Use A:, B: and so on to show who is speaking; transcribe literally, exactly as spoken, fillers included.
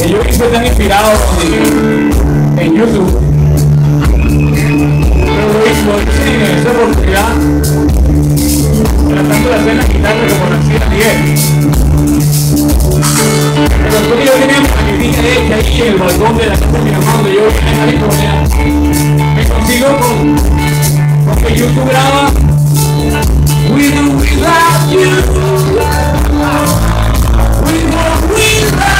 A: Yo vi que están inspirados en, en YouTube. Pero lo hice, lo hice en esa oportunidad, tratando de hacer la guitarra como la hacía Miguel. Pero después que yo tenía mi maquetita hecha ahí en el balcón de la casa de mi mamá, donde yo vine a California, me consigo con, con que YouTube graba With or without you, with or without